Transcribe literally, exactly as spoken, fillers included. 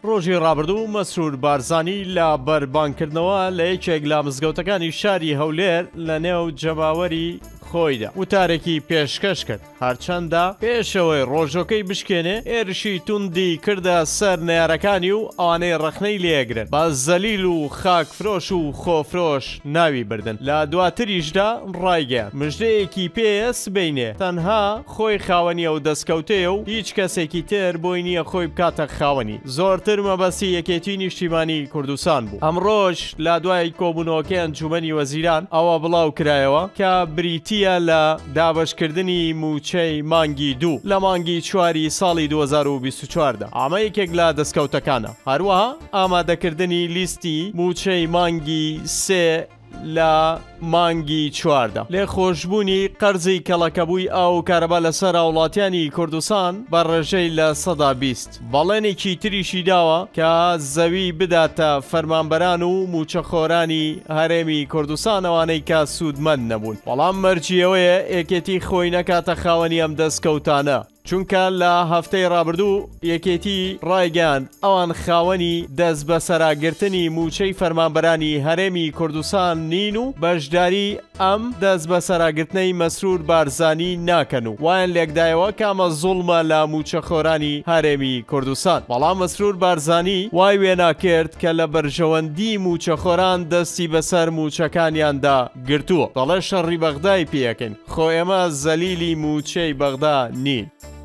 ڕۆژی ڕابردوو مەسرور بارزانی لە بەربانکردنەوە لە یەکێک لە مزگەوتەکانی شاری هەولێر لە نێو جەماوەری خۆیدا وتارێکی پێشکەش کرد هەرچەندە پێشەوەی ڕۆژۆکەی بشکێنێ ئێرشی توندی کردە سەر نێارەکانی و ئەوانەی ڕەخنەی لێگرن بە زەلیل و خاکفرۆش و خۆفرۆش ناوی بردن لە دواتریشدا ڕایگەیان مژدەیەکی پێیە سبەینێ تەنها خۆی خاوەنیە و دەستکەوتەیە و هیچ کەسێکی تر بۆی نییە خۆی بکاتە خاوەنی زۆرتر مەبەستی یەکێتی نیشتیمانی کوردستان بوو ئەمڕۆژ لە دوای کۆبوونەوەکەی ئەنجومەنی وەزیران ئەوە بڵاو کرایەوە کە بریتی لە دابشکردنی موچەی مانگی دوو لە مانگی چواری ساڵی دوو هەزار و بیست و چواردا ئەمە یەکێک لە دەستکەوتەکانە هەروەها ئامادەکردنی لیستی موچەی مانگی سێ لە مانگی چواردا لێ خۆشببوونی قەرزی کەڵەکەبووی ئاو کارەبا لەسەر وڵاتیانی کوردستان بە ڕێژەی لە سەدا بیست بەڵێنێکی تریشی داوە کە زەوی بداتە فەرمانبەران و موچەخۆرانی هەرێمی کوردستان ئەوانەی کە سوودمەند نەبوون بەڵام مەرجیەوەیە یەکێتی خۆی نەکاتە خاوەنی ئەم دەستکەوتانە چونکە لە هەفتەی ڕابردوو یەکێتی ڕایگەاند ئەوان خاوەنی دەست بە سەراگرتنی موچەی فەرمانبەرانی هەرێمی کوردستان نین و بەشداری ئەم دەست بە سەراگرتنەی مەسرور بارزانی ناکەن و وایان لێکدایەوە کامە زوڵمە لە موچەخۆرانی هەرێمی کوردستان بەڵام مەسرور بارزانی وای وێ ناکرد کە لە بەرژەوەندی موچەخۆران دەستی بەسەر موچەکانیاندا گرتووە دەڵێ شەڕی بەغدای پێەکەن خۆ ئێمە زەلیلی موچەی بەغدا نین